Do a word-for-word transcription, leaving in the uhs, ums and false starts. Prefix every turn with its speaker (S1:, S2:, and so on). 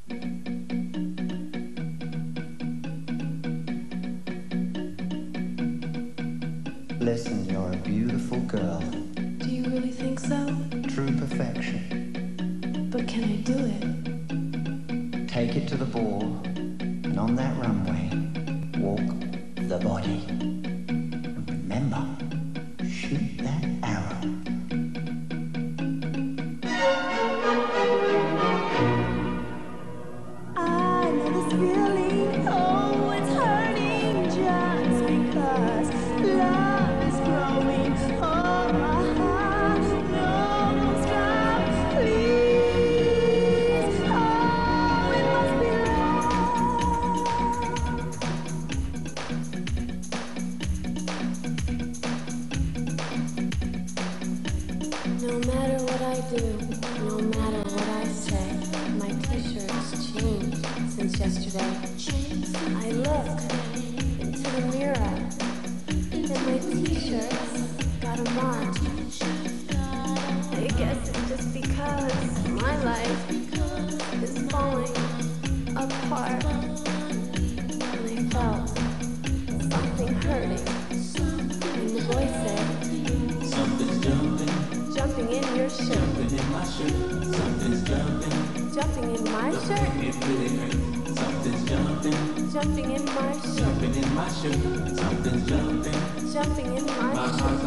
S1: Listen, you're a beautiful girl.
S2: Do you really think so?
S1: True perfection.
S2: But can I do it?
S1: Take it to the ball, and on that runway, walk the body. And remember, shoot that arrow.
S3: I know this feeling, oh, it's hurting just because love is growing. Oh, my heart, no, stop, please. Oh, it must be
S2: No matter what I do, no matter what I say, my t-shirt's changed since yesterday. I look into the mirror, and my t-shirt's got a mark. I guess it's just because my life is falling apart. And I felt something hurting, and the voice said,
S4: Something's jumping,
S2: jumping in your shirt.
S4: jumping in my shirt. Something's jumping,
S2: Jumping in my shirt.
S4: it really hurts. Something's jumping,
S2: Jumping in my shirt.
S4: jumping in my shirt. Something's jumping,
S2: Jumping in my
S4: my
S2: shirt.
S4: heart's